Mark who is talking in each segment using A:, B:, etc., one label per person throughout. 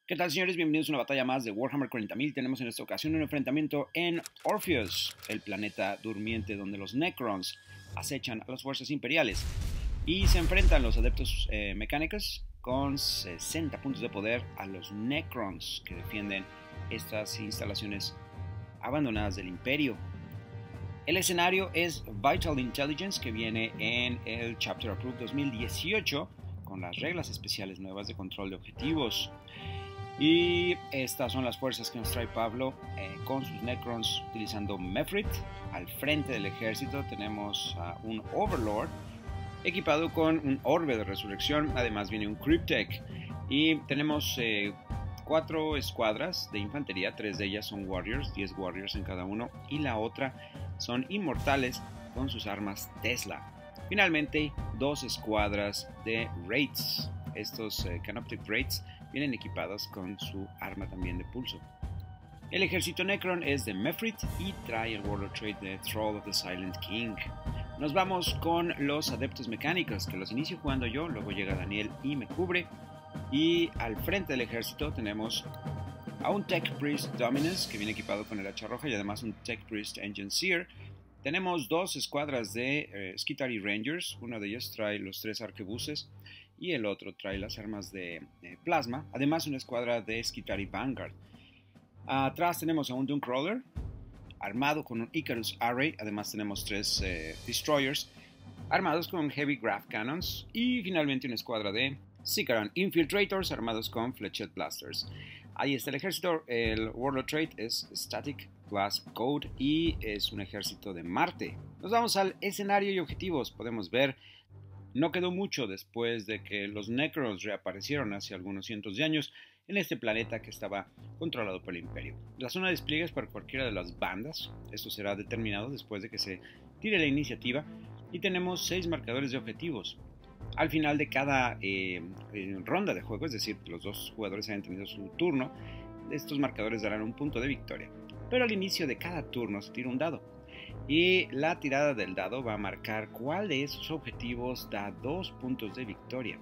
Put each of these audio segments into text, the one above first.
A: ¿Qué tal, señores? Bienvenidos a una batalla más de Warhammer 40.000. Tenemos en esta ocasión un enfrentamiento en Orpheus, el planeta durmiente donde los Necrons acechan a las fuerzas imperiales. Y se enfrentan los adeptos mecánicos con 60 puntos de poder a los Necrons que defienden estas instalaciones abandonadas del Imperio. El escenario es Vital Intelligence, que viene en el Chapter Approved 2018 con las reglas especiales nuevas de control de objetivos. Y estas son las fuerzas que nos trae Pablo con sus Necrons utilizando Mefrit. Al frente del ejército tenemos a un Overlord equipado con un Orbe de Resurrección. Además viene un Cryptek. Y tenemos 4 escuadras de infantería. 3 de ellas son Warriors, 10 Warriors en cada uno. Y la otra son Inmortales con sus armas Tesla. Finalmente, 2 escuadras de Wraiths. Estos Canoptic Wraiths vienen equipados con su arma también de pulso. El ejército Necron es de Mefrit y trae el Warlord Trait de Thrall of the Silent King. Nos vamos con los adeptos mecánicos, que los inicio jugando yo, luego llega Daniel y me cubre. Y al frente del ejército tenemos a un Tech Priest Dominus, que viene equipado con el hacha roja, y además un Tech Priest Engine Seer. Tenemos 2 escuadras de Skitarii Rangers, uno de ellos trae los 3 arquebuses y el otro trae las armas de plasma, además una escuadra de Skitarii Vanguard. Atrás tenemos a un Dooncrawler armado con un Icarus Array, además tenemos 3 Destroyers armados con Heavy Graph Cannons y finalmente una escuadra de Sicaran Infiltrators armados con Fletchet Blasters. Ahí está el ejército. El Warlord Trait es Static Glass Code y es un ejército de Marte. Nos vamos al escenario y objetivos. Podemos ver, no quedó mucho después de que los Necrons reaparecieron hace algunos cientos de años en este planeta que estaba controlado por el Imperio. La zona de despliegue es para cualquiera de las bandas. Esto será determinado después de que se tire la iniciativa. Y tenemos 6 marcadores de objetivos. Al final de cada ronda de juego, es decir, los 2 jugadores hayan tenido su turno, estos marcadores darán un punto de victoria. Pero al inicio de cada turno se tira un dado. Y la tirada del dado va a marcar cuál de esos objetivos da 2 puntos de victoria.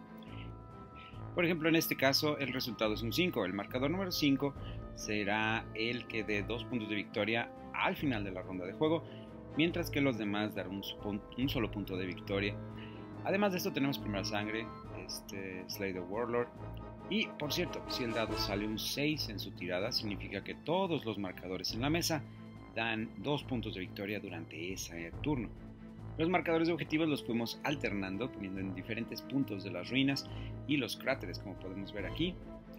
A: Por ejemplo, en este caso el resultado es un 5. El marcador número 5 será el que dé 2 puntos de victoria al final de la ronda de juego, mientras que los demás darán un solo punto de victoria. Además de esto tenemos primera sangre, Slay the Warlord. Y por cierto, si el dado sale un 6 en su tirada, significa que todos los marcadores en la mesa dan 2 puntos de victoria durante ese turno. Los marcadores de objetivos los fuimos alternando, poniendo en diferentes puntos de las ruinas y los cráteres, como podemos ver aquí,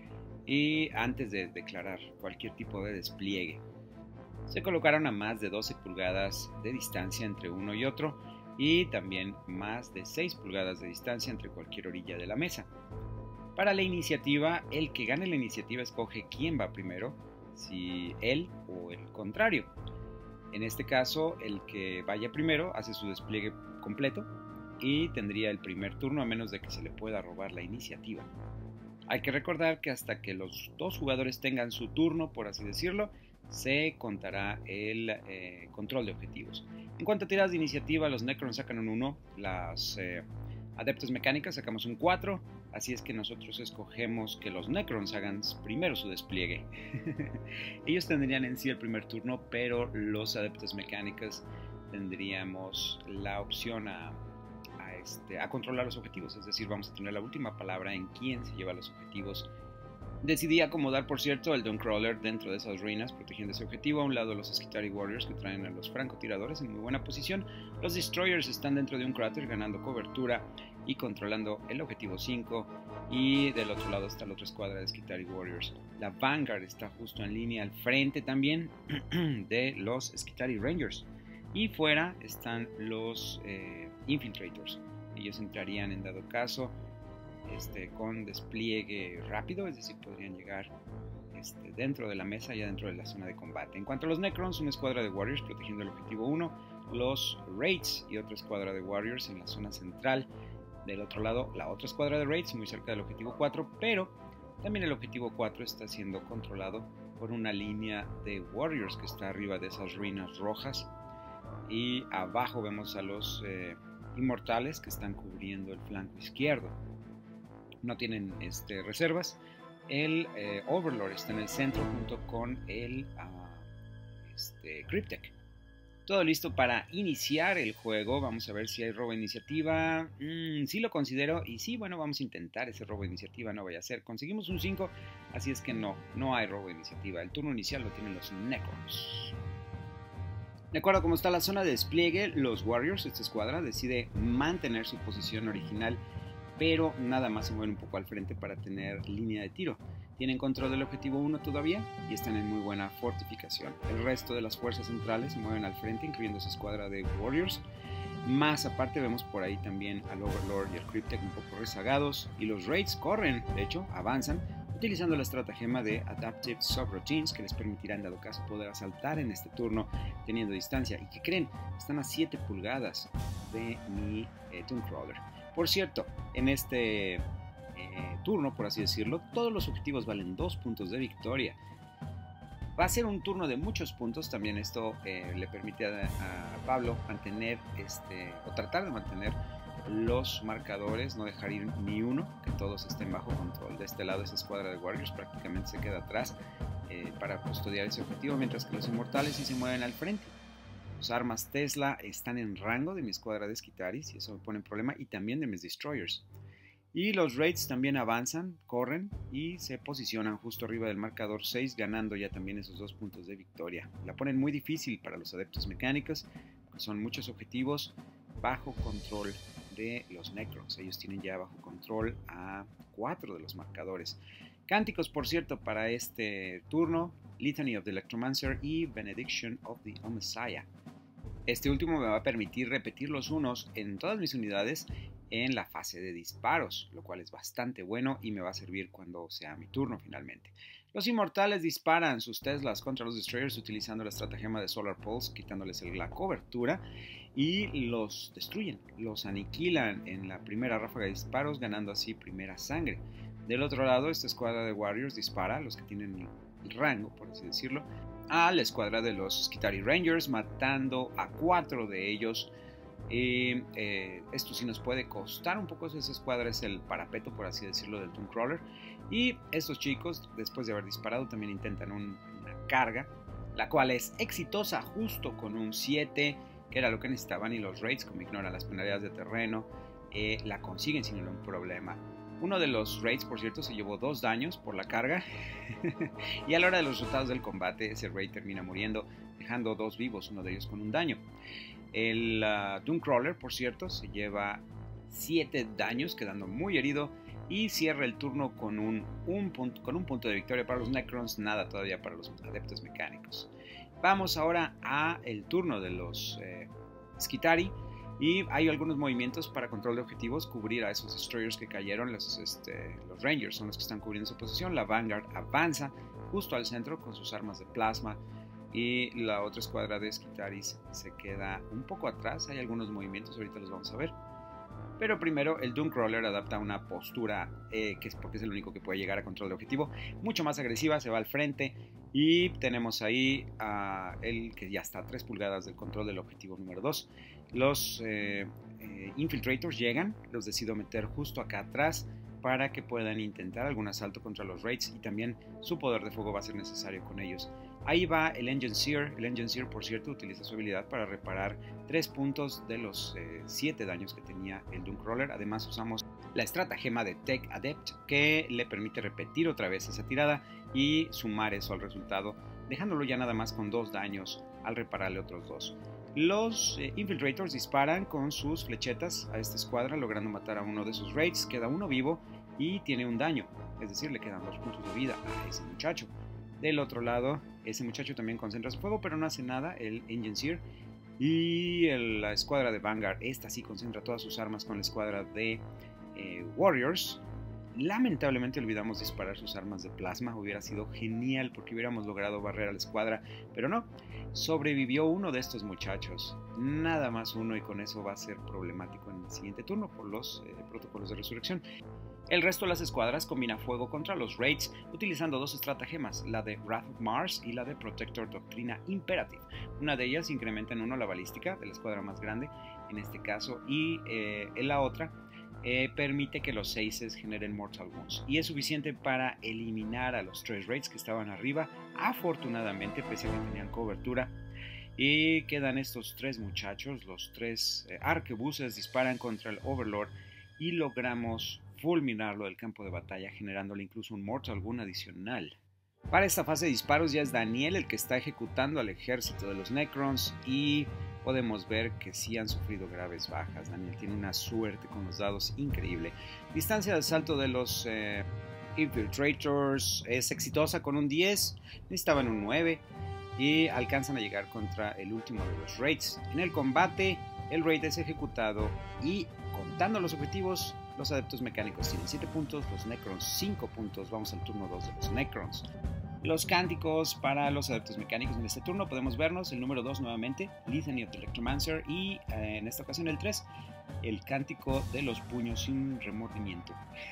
A: y antes de declarar cualquier tipo de despliegue. Se colocaron a más de 12 pulgadas de distancia entre uno y otro, y también más de 6 pulgadas de distancia entre cualquier orilla de la mesa. Para la iniciativa, el que gane la iniciativa escoge quién va primero, si él o el contrario. En este caso, el que vaya primero hace su despliegue completo y tendría el primer turno a menos de que se le pueda robar la iniciativa. Hay que recordar que hasta que los 2 jugadores tengan su turno, por así decirlo, se contará el control de objetivos. En cuanto a tiradas de iniciativa, los Necrons sacan un 1, las adeptos mecánicas sacamos un 4, así es que nosotros escogemos que los Necrons hagan primero su despliegue. Ellos tendrían en sí el primer turno, pero los adeptos mecánicas tendríamos la opción a controlar los objetivos, es decir, vamos a tener la última palabra en quién se lleva los objetivos. Decidí acomodar, por cierto, el Dooncrawler dentro de esas ruinas, protegiendo ese objetivo. A un lado los Skitarii Warriors, que traen a los francotiradores en muy buena posición. Los Destroyers están dentro de un cráter, ganando cobertura y controlando el objetivo 5. Y del otro lado está la otra escuadra de Skitarii Warriors. La Vanguard está justo en línea al frente también de los Skitarii Rangers. Y fuera están los Infiltrators. Ellos entrarían en dado caso con despliegue rápido, es decir, podrían llegar dentro de la mesa, ya dentro de la zona de combate. En cuanto a los Necrons, una escuadra de Warriors protegiendo el objetivo 1, los Wraiths y otra escuadra de Warriors en la zona central. Del otro lado, la otra escuadra de Wraiths muy cerca del objetivo 4, pero también el objetivo 4 está siendo controlado por una línea de Warriors que está arriba de esas ruinas rojas. Y abajo vemos a los Inmortales que están cubriendo el flanco izquierdo. No tienen reservas, El Overlord está en el centro junto con el Cryptek. Todo listo para iniciar el juego. Vamos a ver si hay robo de iniciativa. Sí lo considero. Y sí, bueno, vamos a intentar ese robo de iniciativa. No vaya a ser. Conseguimos un 5. Así es que no hay robo de iniciativa. El turno inicial lo tienen los Necrons. De acuerdo a cómo está la zona de despliegue, los Warriors, esta escuadra, decide mantener su posición original, pero nada más se mueven un poco al frente para tener línea de tiro. Tienen control del objetivo 1 todavía y están en muy buena fortificación. El resto de las fuerzas centrales se mueven al frente, incluyendo esa escuadra de Warriors. Más aparte vemos por ahí también al Overlord y al Cryptek un poco rezagados. Y los Raids corren, de hecho, avanzan, utilizando la estratagema de Adaptive Subroutines que les permitirá en dado caso poder asaltar en este turno teniendo distancia. ¿Y qué creen? Están a 7 pulgadas de mi Tooncrawler. Por cierto, en este turno, por así decirlo, todos los objetivos valen 2 puntos de victoria. Va a ser un turno de muchos puntos. También esto le permite a Pablo mantener o tratar de mantener los marcadores, no dejar ir ni uno, que todos estén bajo control. De este lado, esa escuadra de Warriors prácticamente se queda atrás para custodiar ese objetivo, mientras que los inmortales sí se mueven al frente. Los armas Tesla están en rango de mi escuadra de Skitaris y eso me pone en problema, y también de mis Destroyers. Y los Raids también avanzan, corren y se posicionan justo arriba del marcador 6, ganando ya también esos 2 puntos de victoria. La ponen muy difícil para los adeptos mecánicos, porque son muchos objetivos bajo control de los Necrons. Ellos tienen ya bajo control a 4 de los marcadores. Cánticos, por cierto, para este turno: Litany of the Electromancer y Benediction of the Messiah. Este último me va a permitir repetir los unos en todas mis unidades en la fase de disparos, lo cual es bastante bueno y me va a servir cuando sea mi turno finalmente. Los inmortales disparan sus Teslas contra los Destroyers utilizando la estratagema de Solar Pulse, quitándoles la cobertura, y los destruyen, los aniquilan en la primera ráfaga de disparos, ganando así primera sangre. Del otro lado, esta escuadra de Warriors dispara, los que tienen el rango, por así decirlo, a la escuadra de los Skitari Rangers, matando a 4 de ellos. Esto sí nos puede costar un poco. Esa escuadra es el parapeto, por así decirlo, del Tooncrawler. Y estos chicos, después de haber disparado, también intentan una carga, la cual es exitosa justo con un 7, que era lo que necesitaban, y los Raids, como ignoran las penalidades de terreno, la consiguen sin ningún problema. Uno de los Raids, por cierto, se llevó 2 daños por la carga y a la hora de los resultados del combate ese Raid termina muriendo, dejando 2 vivos, uno de ellos con un daño. El Tooncrawler, por cierto, se lleva 7 daños, quedando muy herido, y cierra el turno con un punto de victoria para los Necrons, nada todavía para los adeptos mecánicos. Vamos ahora a el turno de los Skitari, y hay algunos movimientos para control de objetivos, cubrir a esos Destroyers que cayeron. Los Rangers son los que están cubriendo su posición. La Vanguard avanza justo al centro con sus armas de plasma, y la otra escuadra de Skitaris se queda un poco atrás. Hay algunos movimientos, ahorita los vamos a ver. Pero primero el Tooncrawler adapta una postura, que es porque es el único que puede llegar a control de objetivo, mucho más agresiva, se va al frente, y tenemos ahí a él que ya está a 3 pulgadas del control del objetivo número 2. Los Infiltrators llegan, los decido meter justo acá atrás para que puedan intentar algún asalto contra los Raids, y también su poder de fuego va a ser necesario con ellos. Ahí va el Engine Seer. El Engine Seer, por cierto, utiliza su habilidad para reparar 3 puntos de los 7 daños que tenía el Tooncrawler. Además usamos la estratagema de Tech Adept, que le permite repetir otra vez esa tirada y sumar eso al resultado, dejándolo ya nada más con 2 daños al repararle otros 2. Los Infiltrators disparan con sus flechetas a esta escuadra, logrando matar a uno de sus Raids. Queda uno vivo y tiene un daño, es decir, le quedan 2 puntos de vida a ese muchacho. Del otro lado, ese muchacho también concentra su fuego, pero no hace nada el Engine Seer. Y la escuadra de Vanguard, esta sí concentra todas sus armas con la escuadra de Warriors. Lamentablemente olvidamos disparar sus armas de plasma. Hubiera sido genial porque hubiéramos logrado barrer a la escuadra, pero no. Sobrevivió uno de estos muchachos, nada más uno, y con eso va a ser problemático en el siguiente turno por los protocolos de resurrección. El resto de las escuadras combina fuego contra los Raids utilizando 2 estratagemas, la de Wrath of Mars y la de Protector Doctrina Imperative. Una de ellas incrementa en 1 la balística de la escuadra más grande, en este caso, y en la otra permite que los 6 generen Mortal Wounds. Y es suficiente para eliminar a los 3 raids que estaban arriba, afortunadamente, pese a que tenían cobertura. Y quedan estos 3 muchachos, los 3 arquebuses disparan contra el Overlord y logramos fulminarlo del campo de batalla, generándole incluso un Mortal Wound adicional. Para esta fase de disparos ya es Daniel el que está ejecutando al ejército de los Necrons y podemos ver que sí han sufrido graves bajas. Daniel tiene una suerte con los dados increíble. Distancia de asalto de los Infiltrators es exitosa con un 10, necesitaban un 9 y alcanzan a llegar contra el último de los raids. En el combate el raid es ejecutado y contando los objetivos, los adeptos mecánicos tienen 7 puntos, los Necrons 5 puntos. Vamos al turno 2 de los Necrons. Los cánticos para los adeptos mecánicos en este turno podemos vernos el número 2 nuevamente, Litany of the Electromancer, y en esta ocasión el 3, el cántico de los puños sin remordimiento.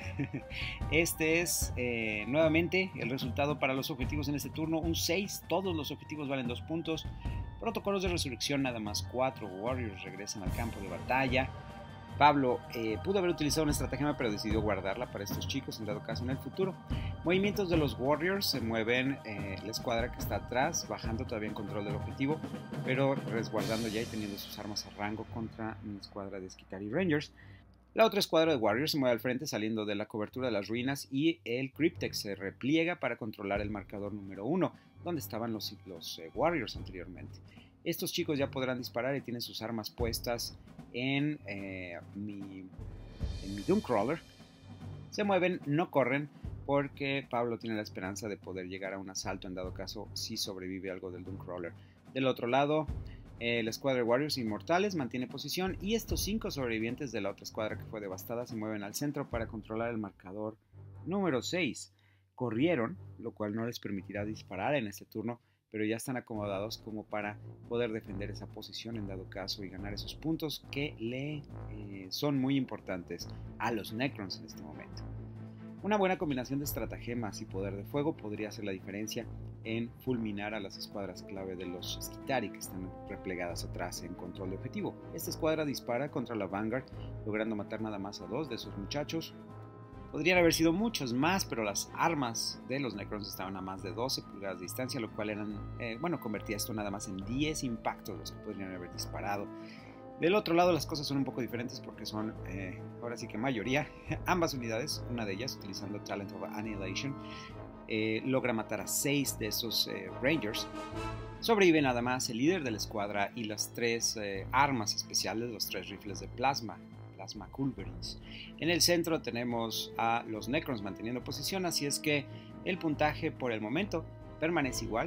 A: Este es nuevamente el resultado para los objetivos en este turno, un 6, todos los objetivos valen 2 puntos. Protocolos de resurrección, nada más 4 Warriors regresan al campo de batalla. Pablo pudo haber utilizado una estratagema, pero decidió guardarla para estos chicos en dado caso en el futuro. Movimientos de los Warriors: se mueven la escuadra que está atrás, bajando todavía en control del objetivo, pero resguardando ya y teniendo sus armas a rango contra una escuadra de Skitarii Rangers. La otra escuadra de Warriors se mueve al frente saliendo de la cobertura de las ruinas y el Cryptek se repliega para controlar el marcador número 1, donde estaban los Warriors anteriormente. Estos chicos ya podrán disparar y tienen sus armas puestas en mi Dooncrawler. Se mueven, no corren, porque Pablo tiene la esperanza de poder llegar a un asalto en dado caso si sobrevive algo del Dooncrawler. Del otro lado, la escuadra de Warriors Inmortales mantiene posición y estos 5 sobrevivientes de la otra escuadra que fue devastada se mueven al centro para controlar el marcador número 6. Corrieron, lo cual no les permitirá disparar en este turno, pero ya están acomodados como para poder defender esa posición en dado caso y ganar esos puntos que le son muy importantes a los Necrons en este momento. Una buena combinación de estratagemas y poder de fuego podría hacer la diferencia en fulminar a las escuadras clave de los Skitarii que están replegadas atrás en control de objetivo. Esta escuadra dispara contra la Vanguard, logrando matar nada más a 2 de esos muchachos. Podrían haber sido muchos más, pero las armas de los Necrons estaban a más de 12 pulgadas de distancia, lo cual convertía esto nada más en 10 impactos los que podrían haber disparado. Del otro lado las cosas son un poco diferentes porque son, ahora sí que mayoría, ambas unidades, una de ellas utilizando Talent of Annihilation, logra matar a 6 de esos Rangers. Sobrevive nada más el líder de la escuadra y las 3 armas especiales, los 3 rifles de plasma Culverins. En el centro tenemos a los Necrons manteniendo posición, así es que el puntaje por el momento permanece igual,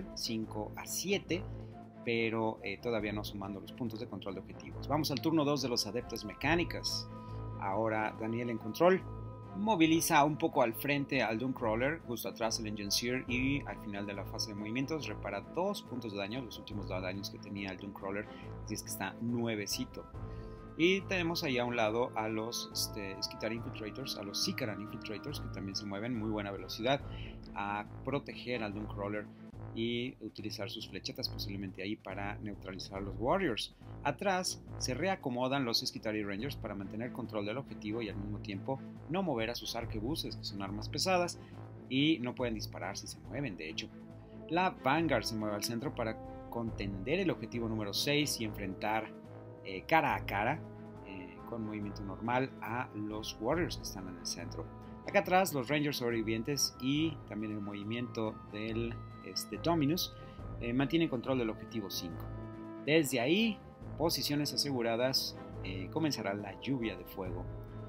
A: 5-7, pero todavía no sumando los puntos de control de objetivos. Vamos al turno 2 de los adeptos mecánicas. Ahora Daniel en control moviliza un poco al frente al Dooncrawler, justo atrás el Enginseer, y al final de la fase de movimientos repara 2 puntos de daño, los últimos 2 daños que tenía el Dooncrawler, así es que está nuevecito. Y tenemos ahí a un lado a los Skitarii Infiltrators, a los Sicaran Infiltrators, que también se mueven muy buena velocidad a proteger al Dooncrawler y utilizar sus flechetas posiblemente ahí para neutralizar a los Warriors. Atrás se reacomodan los Skitarii Rangers para mantener control del objetivo y al mismo tiempo no mover a sus arquebuses, que son armas pesadas, y no pueden disparar si se mueven, de hecho. La Vanguard se mueve al centro para contender el objetivo número 6 y enfrentar cara a cara con movimiento normal a los Warriors que están en el centro. Acá atrás los Rangers sobrevivientes y también el movimiento del Dominus mantienen control del objetivo 5. Desde ahí, posiciones aseguradas, comenzará la lluvia de fuego.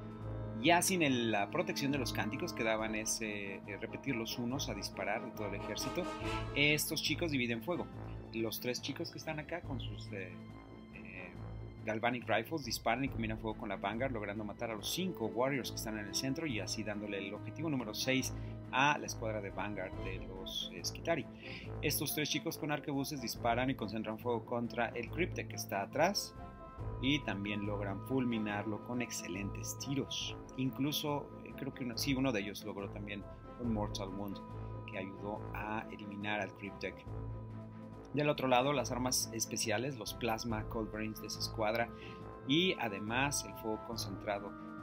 A: Ya sin la protección de los cánticos que daban ese repetir los unos a disparar de todo el ejército, estos chicos dividen fuego. Los 3 chicos que están acá con sus Galvanic Rifles disparan y combinan fuego con la Vanguard, logrando matar a los 5 Warriors que están en el centro y así dándole el objetivo número 6 a la escuadra de Vanguard de los Skitarii. Estos 3 chicos con arquebuses disparan y concentran fuego contra el Cryptek que está atrás y también logran fulminarlo con excelentes tiros. Incluso creo que uno de ellos logró también un Mortal Wound que ayudó a eliminar al Cryptek. Del otro lado, las armas especiales, los Plasma Culverins de esa escuadra y además el fuego concentrado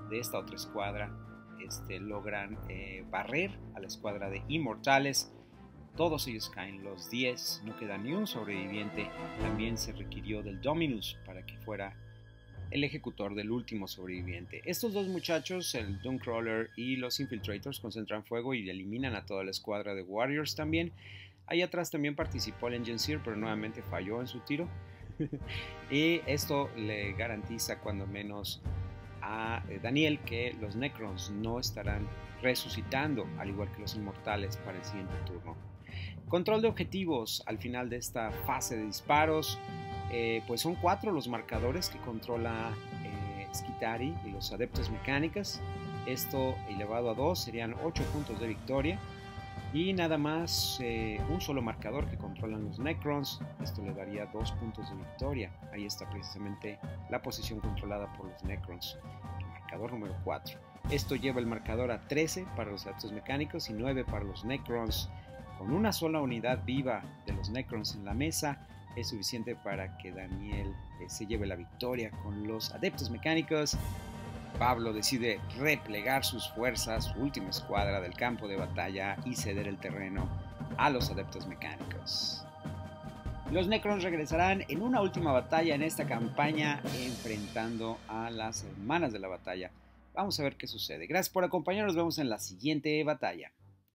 A: de esta otra escuadra logran barrer a la escuadra de inmortales. Todos ellos caen, los 10, no queda ni un sobreviviente. También se requirió del Dominus para que fuera el ejecutor del último sobreviviente. Estos dos muchachos, el Dooncrawler y los Infiltrators, concentran fuego y eliminan a toda la escuadra de Warriors también. Ahí atrás también participó el Enginseer, pero nuevamente falló en su tiro. Y esto le garantiza cuando menos a Daniel que los Necrons no estarán resucitando, al igual que los inmortales, para el siguiente turno. Control de objetivos al final de esta fase de disparos. Pues son 4 los marcadores que controla Skitarii y los adeptos mecánicas. Esto elevado a 2 serían 8 puntos de victoria. Y nada más un solo marcador que controlan los Necrons. Esto le daría 2 puntos de victoria. Ahí está precisamente la posición controlada por los Necrons. El marcador número 4. Esto lleva el marcador a 13 para los adeptos mecánicos y 9 para los Necrons. Con una sola unidad viva de los Necrons en la mesa es suficiente para que Daniel se lleve la victoria. Con los adeptos mecánicos, Pablo decide replegar sus fuerzas, su última escuadra del campo de batalla, y ceder el terreno a los adeptos mecánicos. Los Necrons regresarán en una última batalla en esta campaña, enfrentando a las hermanas de la batalla. Vamos a ver qué sucede. Gracias por acompañarnos, nos vemos en la siguiente batalla.